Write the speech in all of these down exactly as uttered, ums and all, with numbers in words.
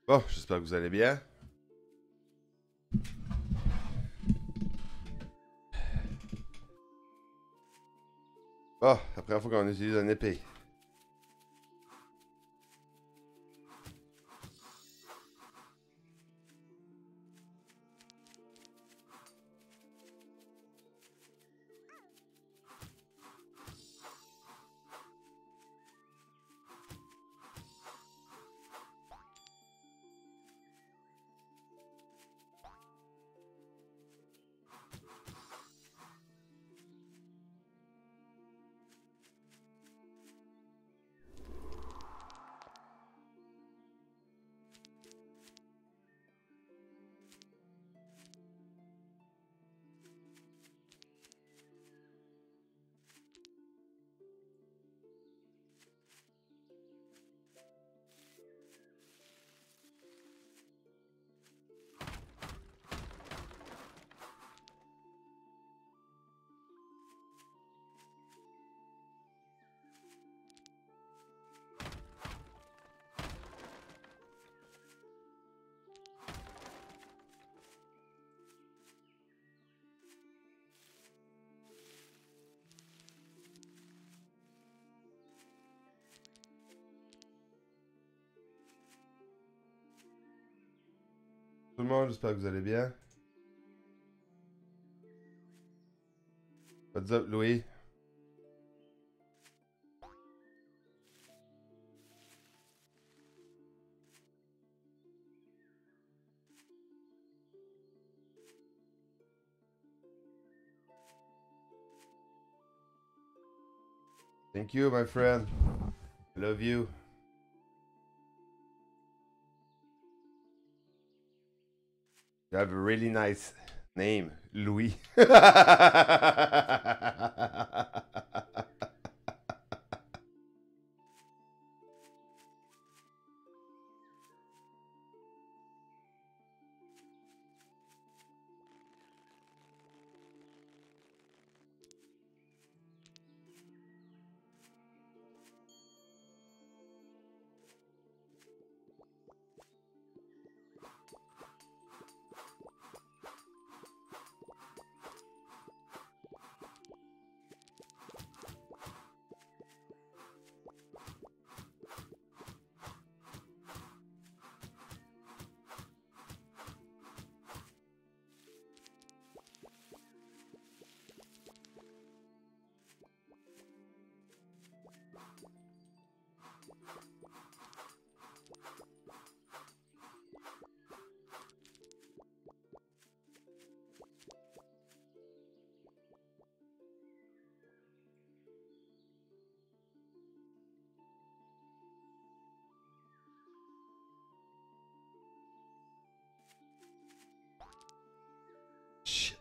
Bon, j'espère que vous allez bien. Bon, la première fois qu'on utilise une épée. Tout le monde, j'espère que vous allez bien. What's up, Louis? Thank you, my friend. I love you. You have a really nice name, Louis. Shit.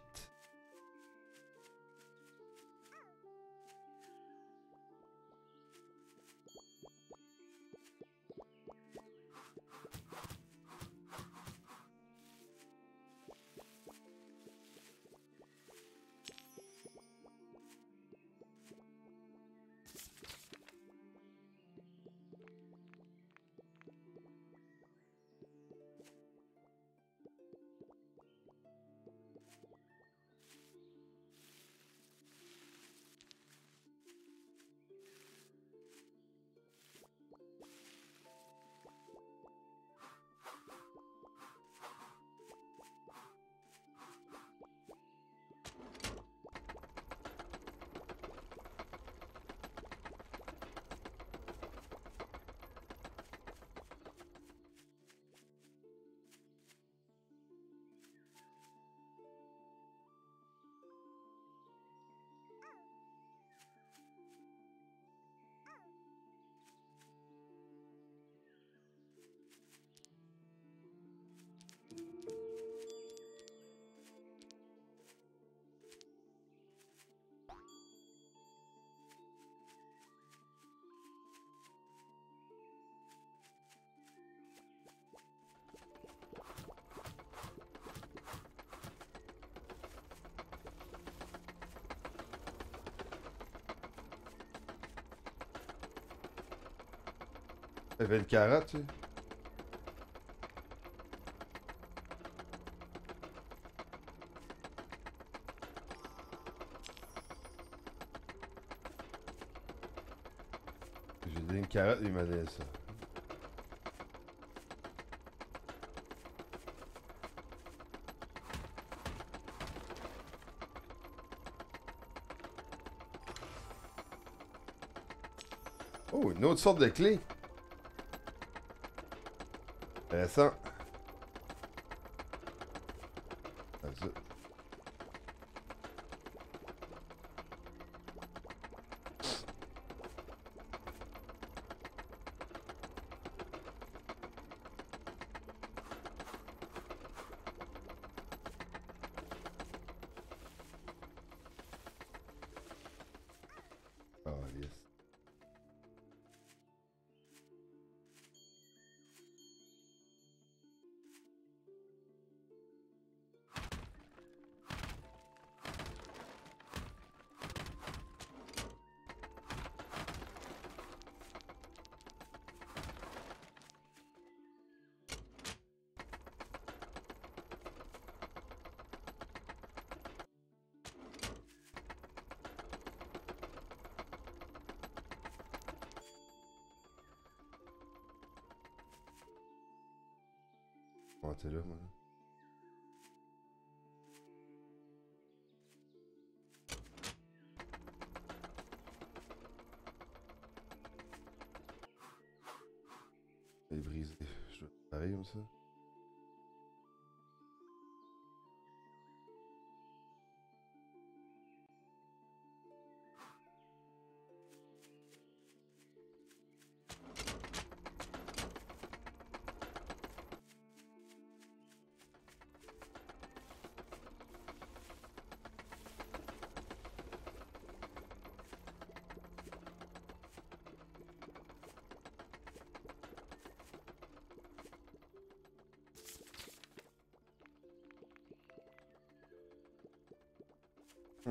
T'avais une carotte, tu sais? J'ai donné une carotte, il m'a donné ça. Oh, une autre sorte de clé. Intéressant. Comme ça. Oh, yes. Oh, t'es là, moi. Il est brisé. Je dois pareil comme ça. Hmm.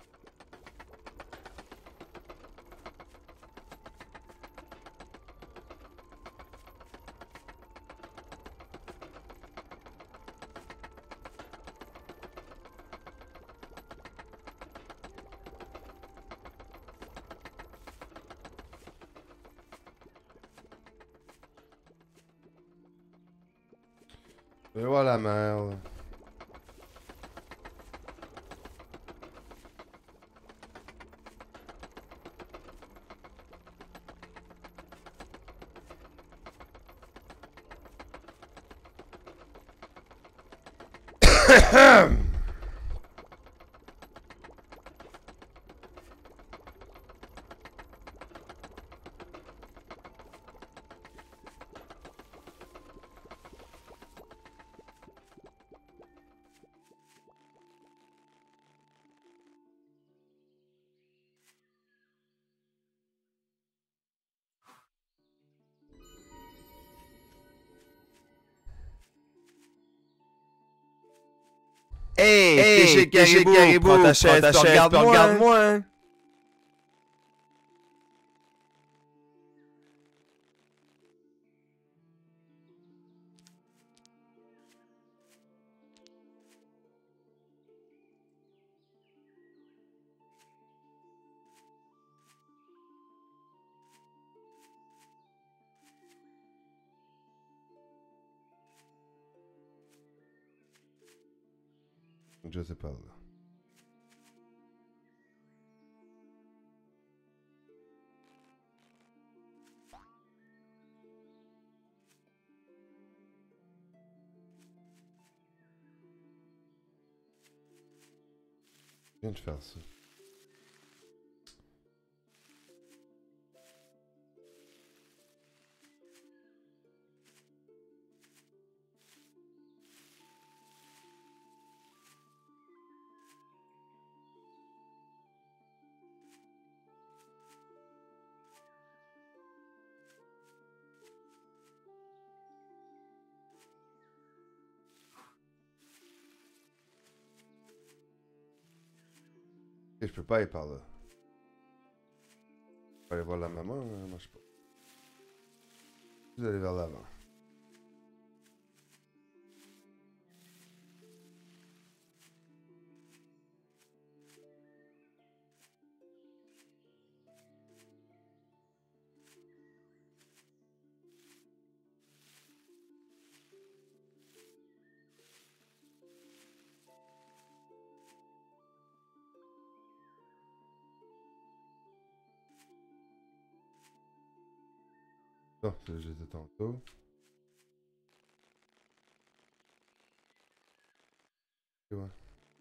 Et voilà, merde. Hey, Hey, t'es chez t'es chez Caribou, Caribou, prends ta prends chaise, ta puis chaise, regarde-moi. puis regarde-moi, hein. Je sais pas, là. Je viens de faire ça. Et je peux pas aller par là. Je peux aller voir la maman, ça marche pas. Vous allez vers l'avant. Non, ça, je les ai tantôt. Ok, ouais.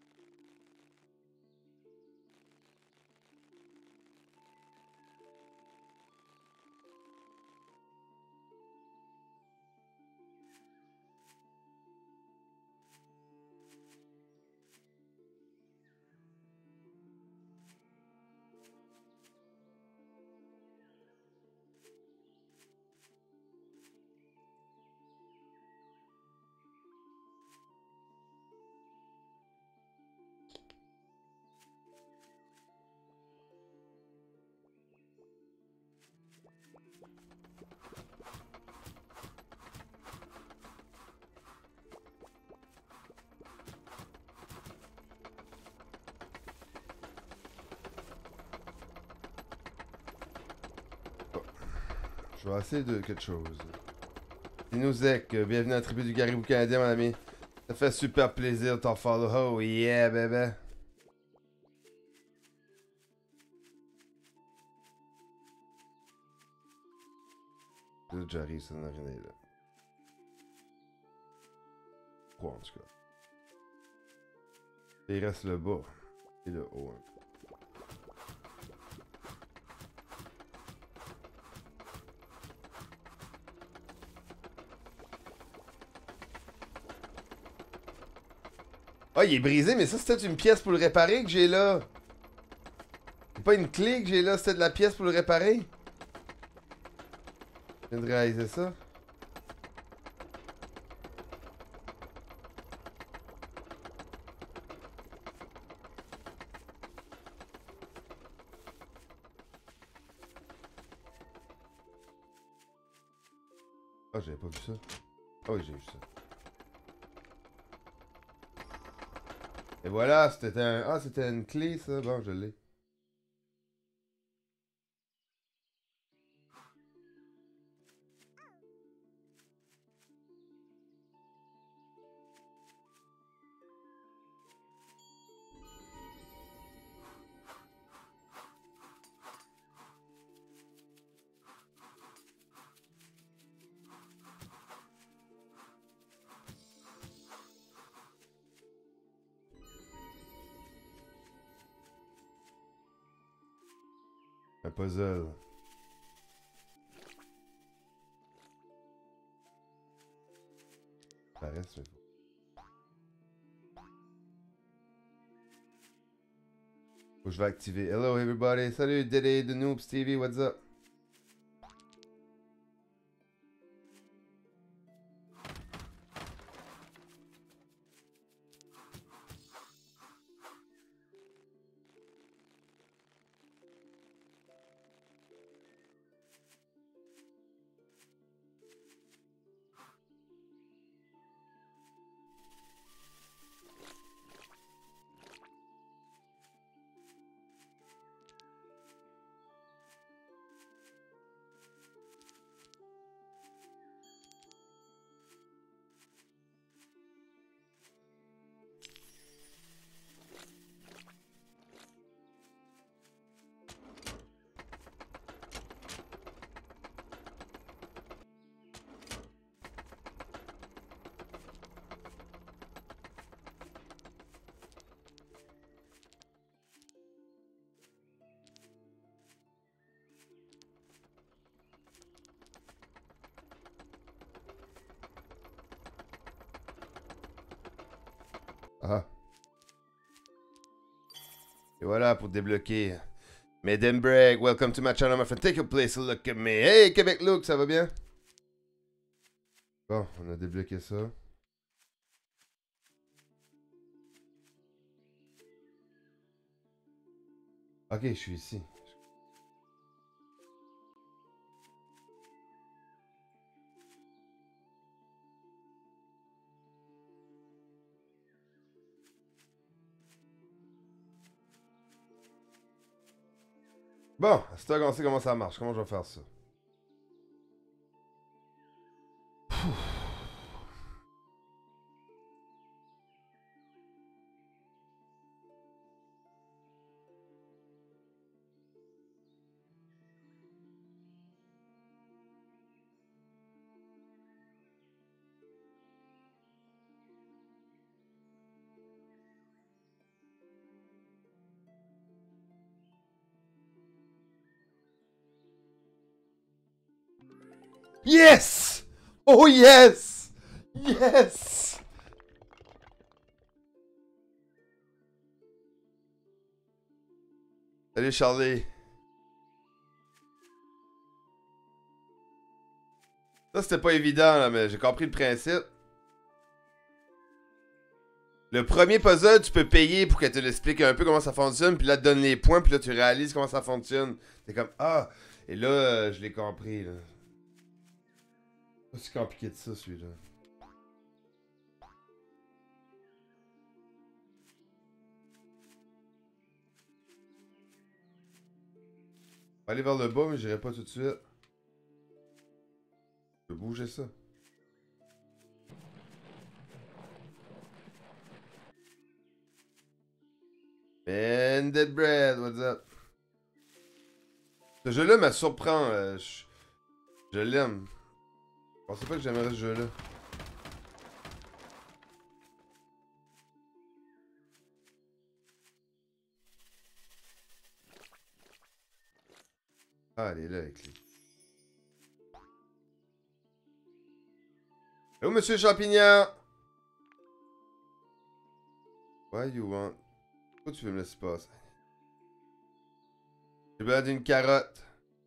Je vais essayer de quelque chose. Dinouzek, bienvenue à la tribu du Garibou canadien, mon ami. Ça fait super plaisir de t'en follow. Oh yeah, bébé. Là, j'arrive, ça n'a rien à là. Trois en tout cas. Et il reste le bas. Et le haut. Hein. Ah, il est brisé, mais ça, c'était une pièce pour le réparer que j'ai là. C'est pas une clé que j'ai là, c'était de la pièce pour le réparer. Je viens de réaliser ça. Ah, j'avais pas vu ça. Ah oui, j'ai vu ça. Et voilà, c'était un... Ah, c'était une clé, ça. Bon, je l'ai. Un puzzle. Ça reste, mais faut... Faut que je vais activer. Hello everybody. Salut Diddy, The Noob, Stevie, what's up? Ah. Et voilà pour débloquer. Madame Break, welcome to my channel, my friend. Take your place, look at me. Hey, Québec Look, ça va bien? Bon, on a débloqué ça. Ok, je suis ici. Bon, c'est toi qu'on sait comment ça marche. Comment je vais faire ça? Yes! Oh yes! Yes! Salut Charlie. Ça c'était pas évident là, mais j'ai compris le principe. Le premier puzzle, tu peux payer pour qu'elle te l'explique un peu comment ça fonctionne, puis là, te donne les points, puis là, tu réalises comment ça fonctionne. T'es comme, ah! Et là, euh, je l'ai compris, là. Pas si compliqué de ça, celui-là. On va aller vers le bas, mais j'irai pas tout de suite. Je peux bouger ça. Man, Dead Bread, what's up? Ce jeu-là me surprend. Euh, je je l'aime. Je pensais pas que j'aimerais ce jeu-là. Ah, elle est là avec lui. Hello, monsieur Champignon! Why you want... Pourquoi tu veux me laisser passer? J'ai besoin d'une carotte.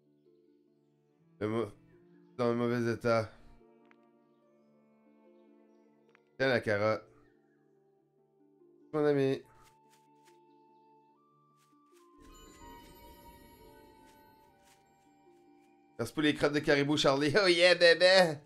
Le dans un mauvais état. Tiens la carotte. Mon ami. Merci pour les crottes de caribou, Charlie. Oh yeah, bébé!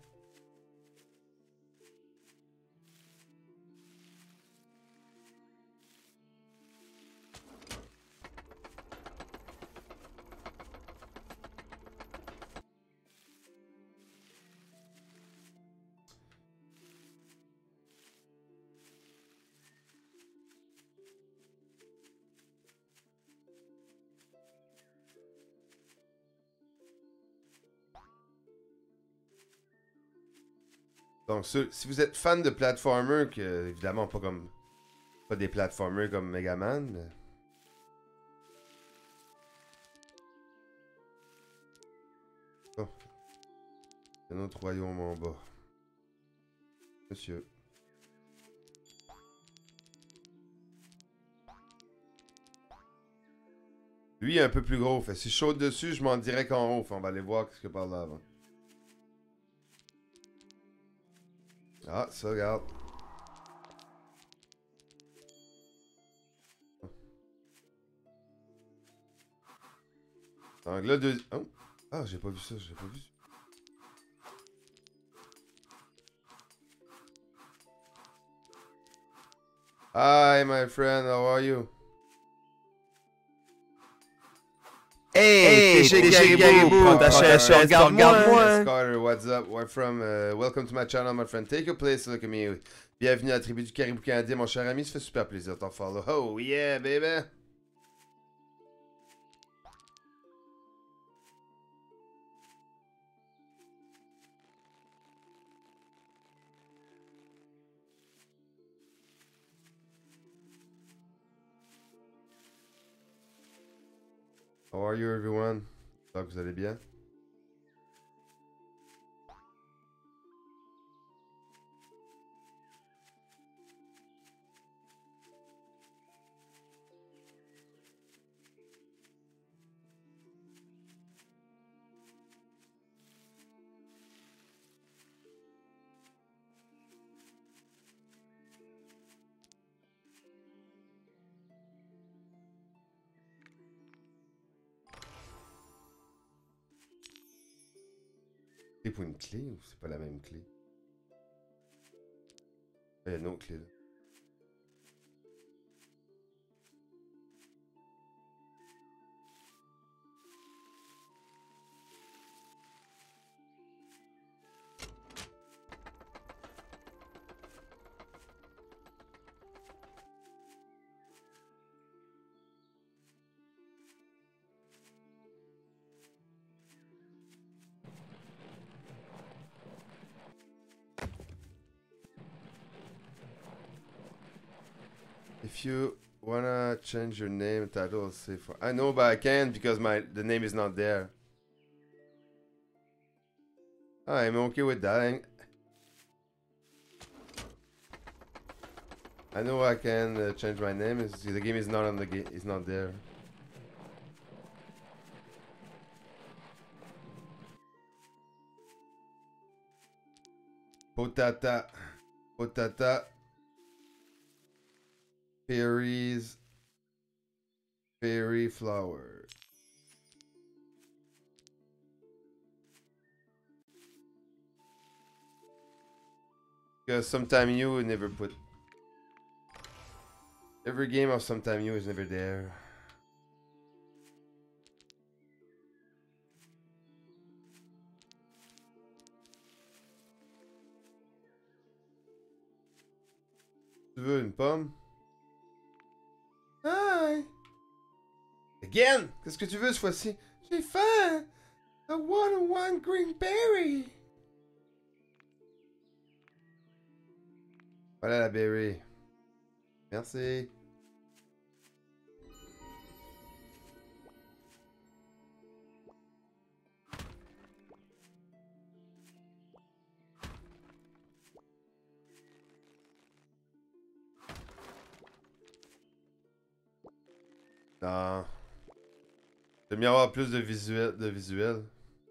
Donc, ce, si vous êtes fan de platformer, que évidemment pas comme pas des platformers comme Mega Man, mais... Oh. C'est notre royaume en bas. Monsieur. Lui est un peu plus gros. Fait si je saute dessus, je m'en dirais qu'en haut. Fait, on va aller voir ce qu'il y a par là avant. Ah, ça, regarde. Donc là, deux... Oh. Ah, j'ai pas vu ça, j'ai pas vu. Hi, my friend, how are you? Hey, t'es chez Garibou, prends ta chaise, regarde-moi. Carter, what's up? Where from? Uh, welcome to my channel, my friend. Take a place, look at me. Bienvenue à la tribu du Caribou canadien, mon cher ami. Ça fait super plaisir de t'en follow. Oh yeah, baby! How are you, everyone? J'espère que vous allez bien. C'est pour une clé ou c'est pas la même clé? Il y a une autre clé là. If you wanna change your name title, say for I know, but I can't because my the name is not there. I'm okay with that. I know I can uh, change my name. It's, the game is not on the game. It's not there. Potata. Potata. Fairies. Fairy flower. Because sometime you would never put. Every game of sometime you is never there. Tu veux une pomme? Hi! Again! Qu'est-ce que tu veux cette fois-ci? J'ai faim! I want one green berry! Voilà la berry. Merci. Non. J'aime bien avoir plus de visuel. De visuel.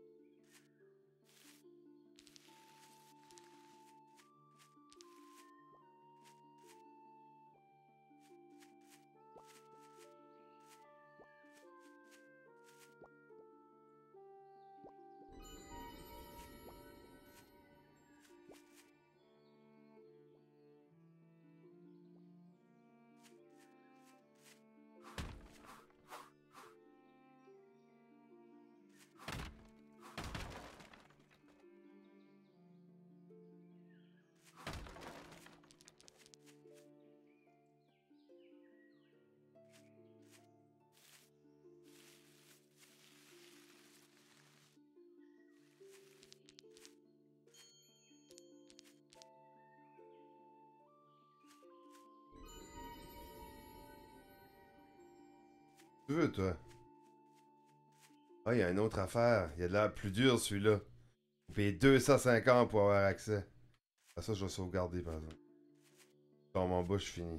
Tu veux, toi? Ah, il y a une autre affaire. Il y a de l'air plus dur, celui-là. Vous payez deux cent cinquante pour avoir accès. Ah, ça, je vais sauvegarder, par exemple. Dans mon bas, je finis.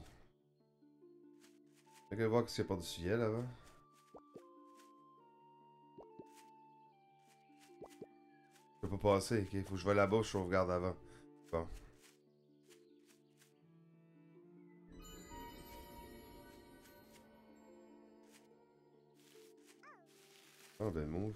Je vais voir ce qu'il y a par-dessus elle, avant. Je peux pas passer, ok? Faut que je vais là-bas, je sauvegarde avant. Bon. Oh, ben, move.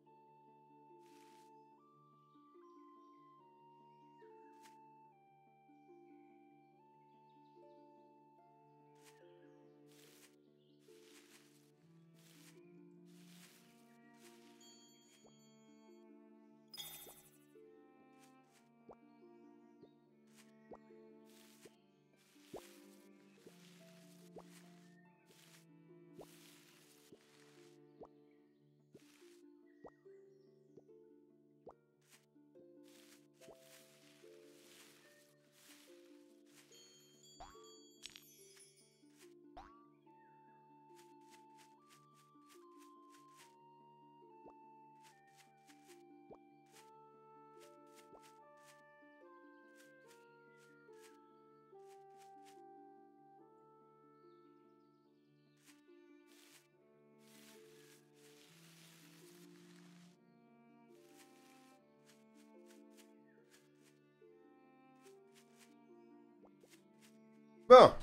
Bon.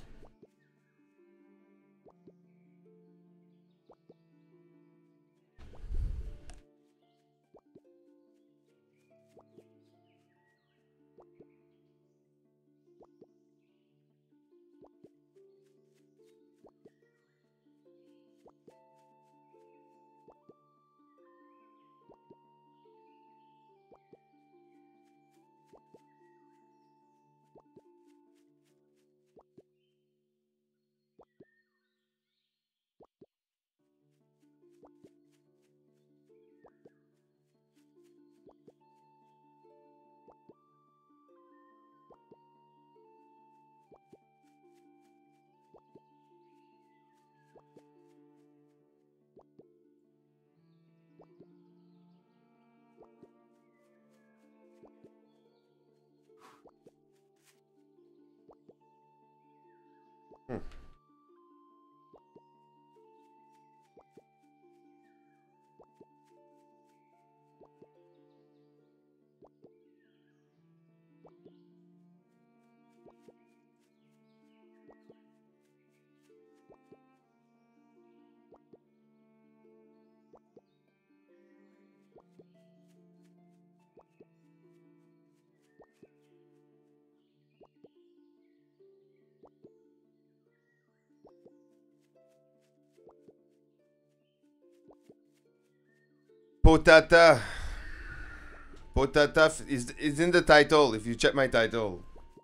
Potata. Potata is, is in the title, if you check my title.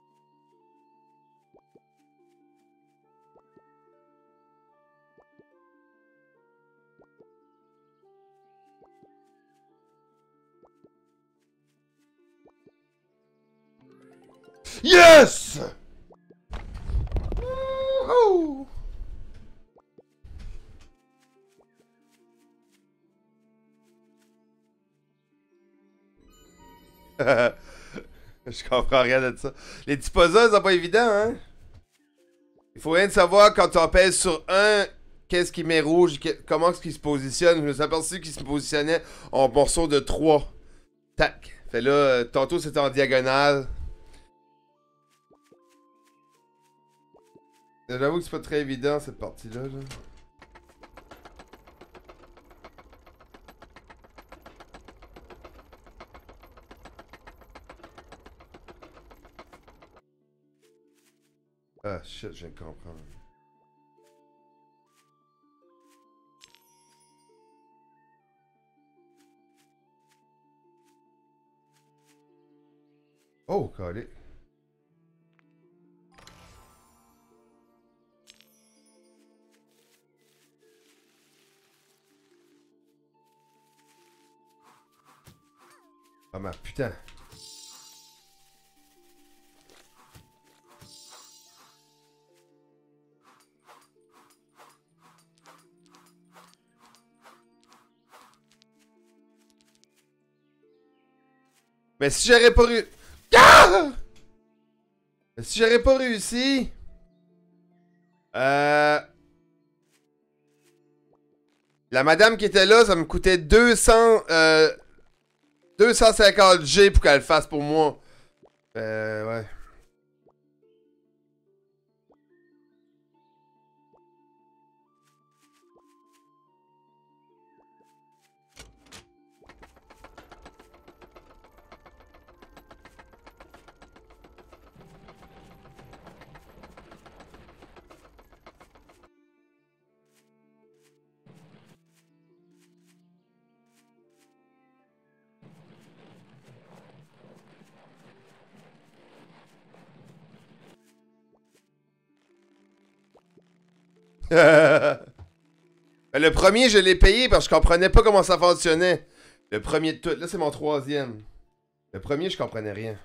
Yes! Woohoo! Je comprends rien de ça. Les petits puzzles, c'est pas évident, hein? Il faut rien de savoir quand tu en pèses sur un, qu'est-ce qui met rouge, comment est-ce qu'il se positionne. Je me suis aperçu qu'il se positionnait en morceaux de trois. Tac. Fait là, tantôt c'était en diagonale. J'avoue que c'est pas très évident cette partie-là. Là. Ah shit, je viens de comprendre. Oh, calé. Ah ma putain. Mais si j'aurais pas réussi... Ah! Mais si j'aurais pas réussi... Euh... La madame qui était là, ça me coûtait deux cents... Euh... deux cent cinquante G pour qu'elle le fasse pour moi. Euh... Ouais. Le premier, je l'ai payé parce que je comprenais pas comment ça fonctionnait. Le premier de tout. Là, c'est mon troisième. Le premier, je comprenais rien.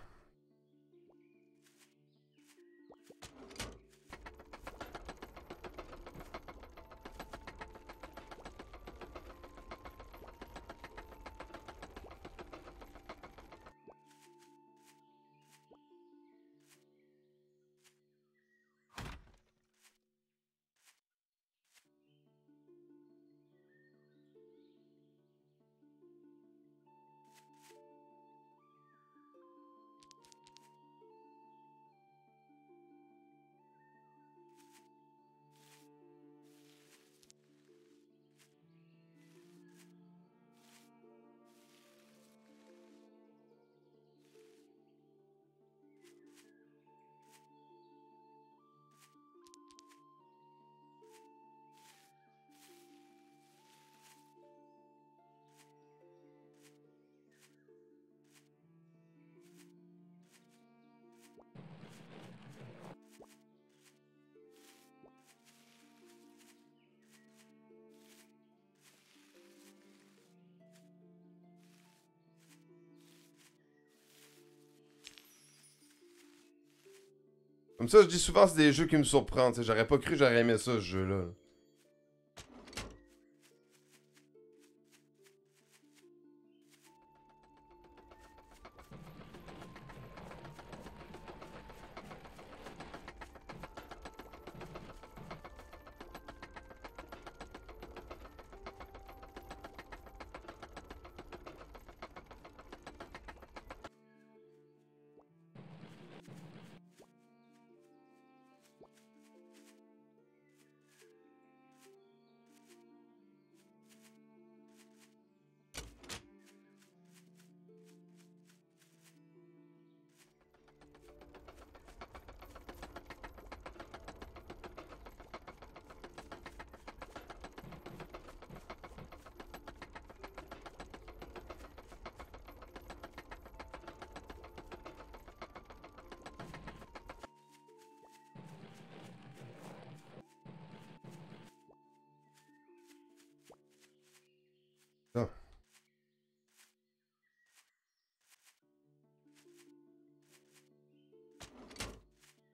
Comme ça, je dis souvent, c'est des jeux qui me surprennent. J'aurais pas cru que j'aurais aimé ça, ce jeu-là.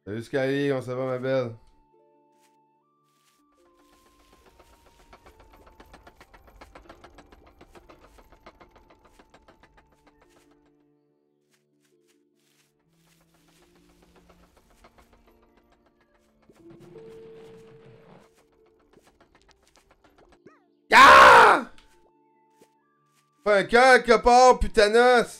Salut Skyly, on se va ma belle? Ah! Pas un cœur, copard, putanos!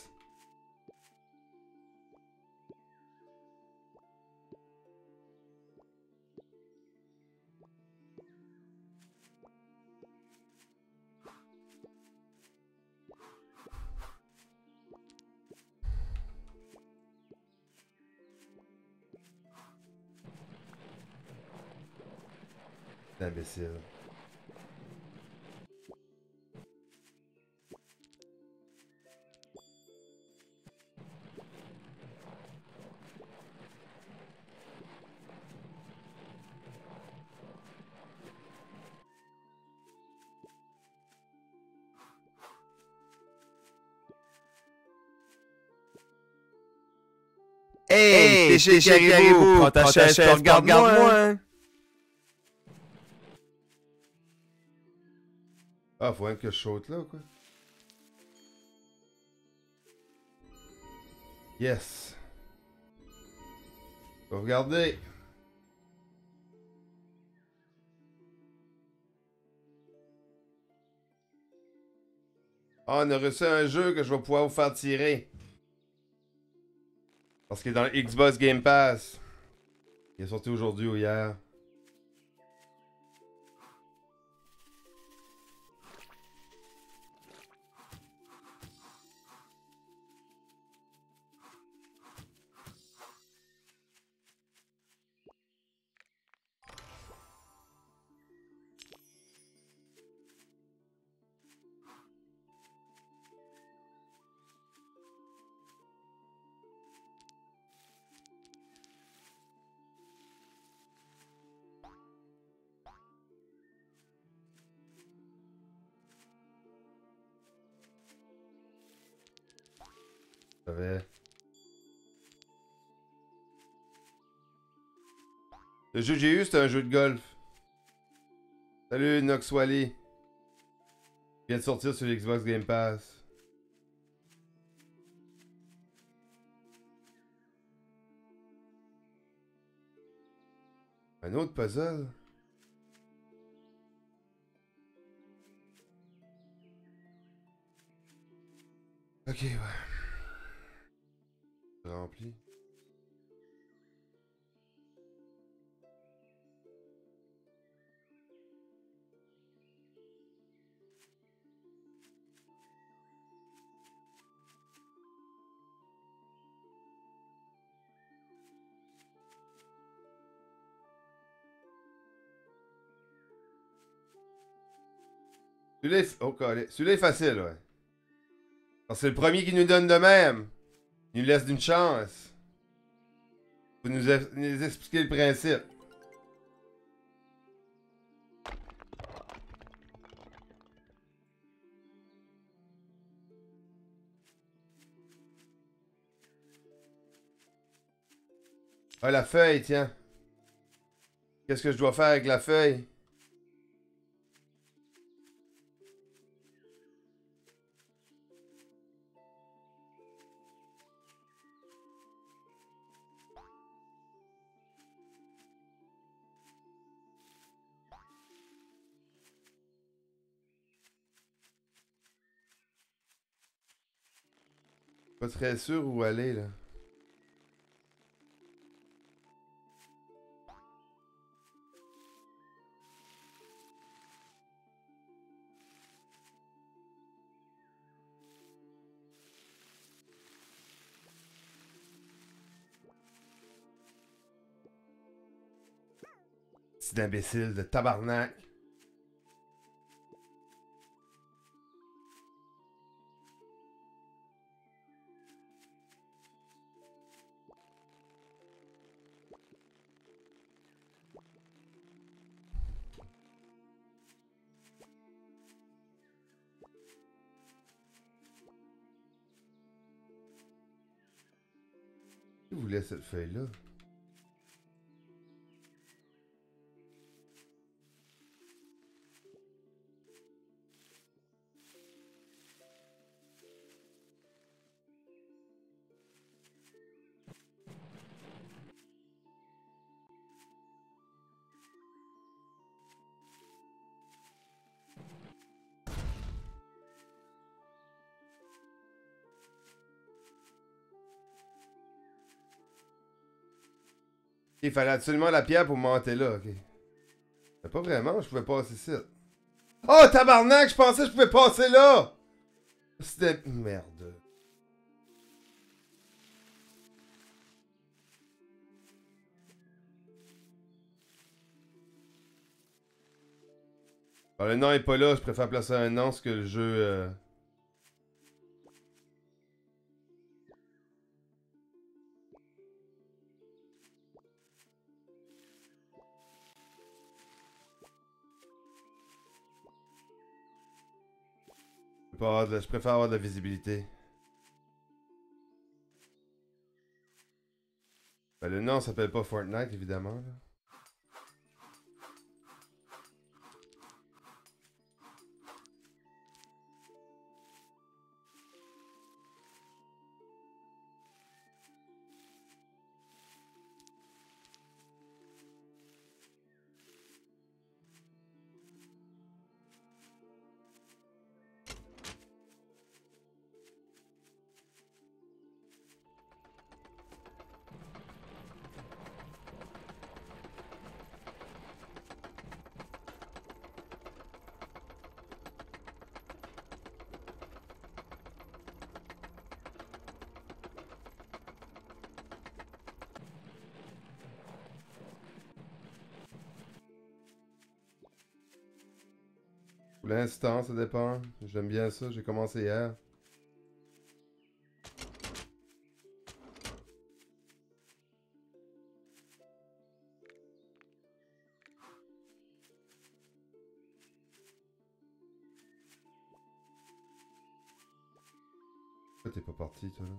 Imbécile. Hey, t'es chez Caribou, prends ta chaise, regarde-moi. Ah, faut même que je saute là, quoi. Yes. Faut regarder. Ah, on a reçu un jeu que je vais pouvoir vous faire tirer. Parce qu'il est dans le Xbox Game Pass. Il est sorti aujourd'hui ou hier. Le jeu que j'ai eu, c'était un jeu de golf. Salut Noxwally. Il vient de sortir sur l'Xbox Game Pass. Un autre puzzle? Ok, ouais. Rempli. Celui-là est... Oh, celui-là est facile, ouais. C'est le premier qui nous donne de même. Il nous laisse d'une chance. Faut nous, nous expliquer le principe. Ah, la feuille, tiens. Qu'est-ce que je dois faire avec la feuille? Pas très sûr où aller, là. C'est d'imbécile, de tabarnak. Qui voulait cette feuille-là? Il fallait absolument la pierre pour monter là, ok. Mais pas vraiment, je pouvais passer ici. Oh, tabarnak, je pensais que je pouvais passer là! C'était... Merde. Alors, le nom est pas là, je préfère placer un nom parce que le jeu... Euh... Je, pas de... je préfère avoir de la visibilité. Ben, le nom s'appelle pas Fortnite, évidemment. Là. Pour l'instant, ça dépend. J'aime bien ça, j'ai commencé hier. Pourquoi t'es pas parti, toi, là?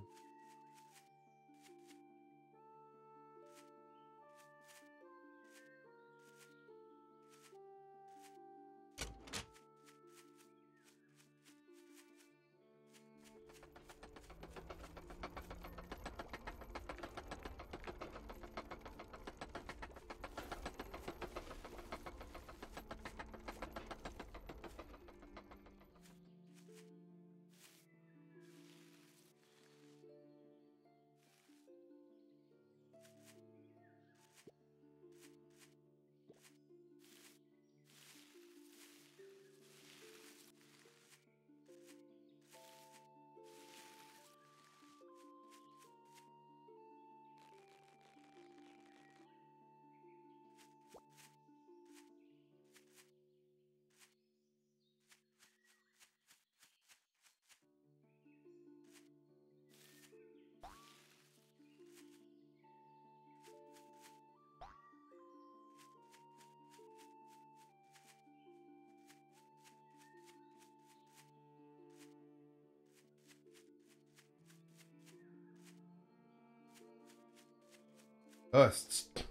Ah, c'est...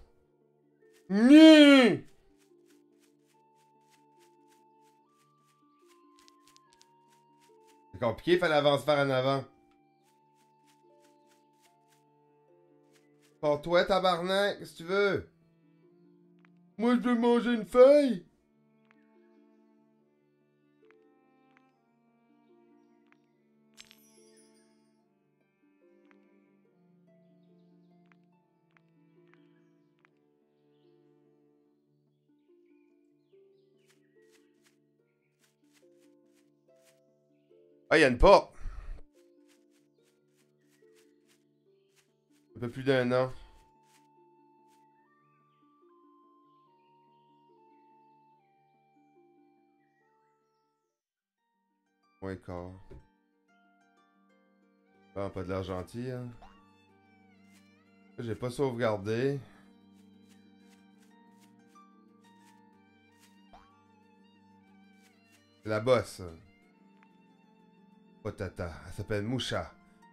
Mmh! C'est compliqué, il fallait avancer par en avant. Pour toi, tabarnak, si tu veux. Moi, je veux manger une feuille. Ah, il y a une porte. Un peu plus d'un an. Ouais, quart. Ah, pas de l'air gentil, hein. J'ai pas sauvegardé. C'est la bosse. Potata. Elle s'appelle Moucha.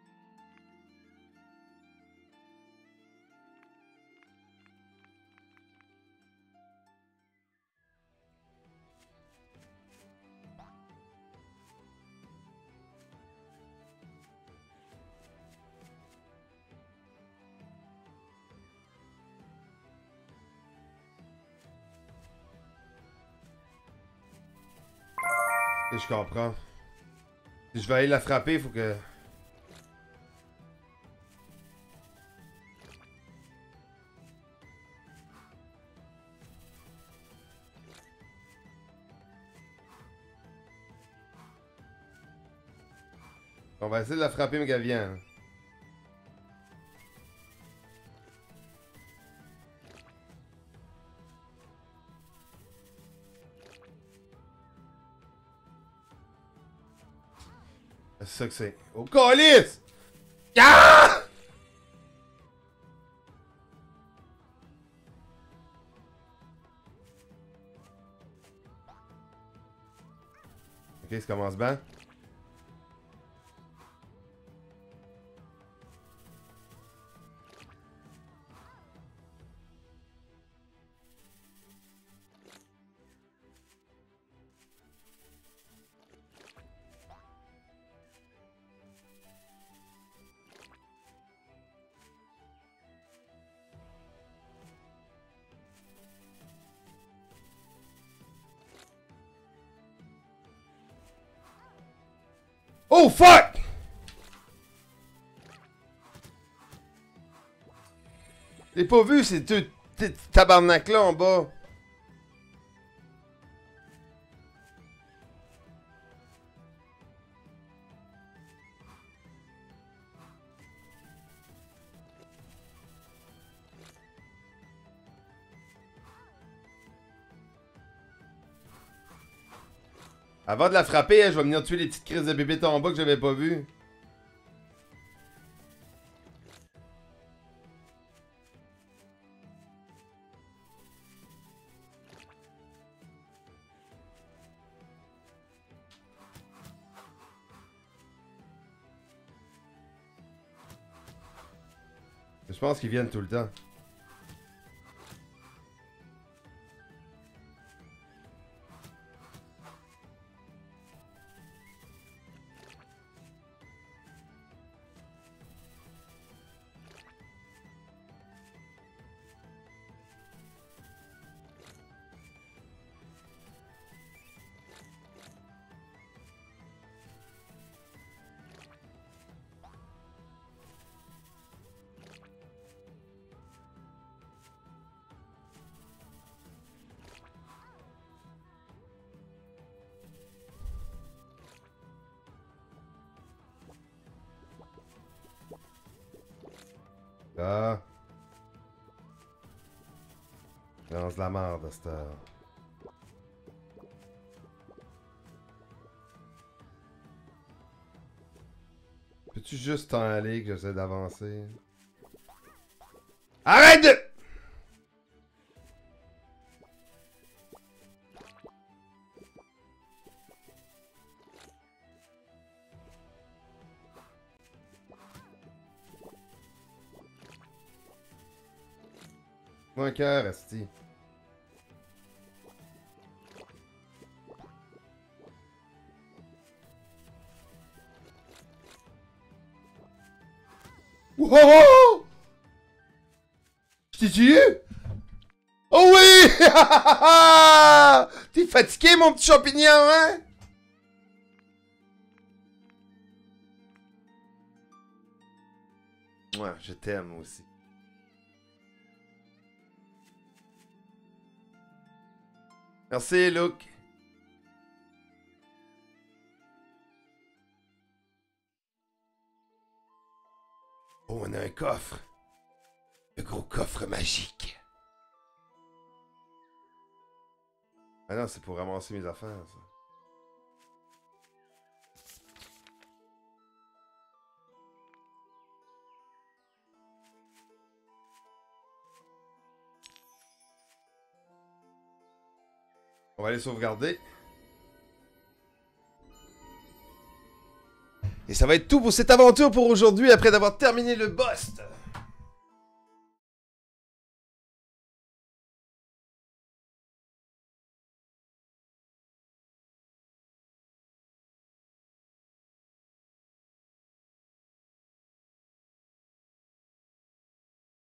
Et je comprends. Si je vais aller la frapper, il faut que... On va essayer de la frapper, mais qu'elle vient. C'est ça que c'est. Oh, calice! Ah! Ok, ça commence bien. Oh fuck! J'ai pas vu ces deux tabarnak là en bas. Avant de la frapper, je vais venir tuer les petites crises de bébés en bas que j'avais pas vues. Je pense qu'ils viennent tout le temps. Ah. Lance de la merde à cette heure. Peux-tu juste t'en aller que j'essaie d'avancer? Arrête de... Un cœur, esti. Wow! Je t'ai tué? Oh oui! T'es fatigué, mon petit champignon, hein? Ouais, je t'aime aussi. Merci, Luke. Oh, on a un coffre. Un gros coffre magique. Ah non, c'est pour ramasser mes affaires, ça. On va aller sauvegarder. Et ça va être tout pour cette aventure pour aujourd'hui après d'avoir terminé le boss.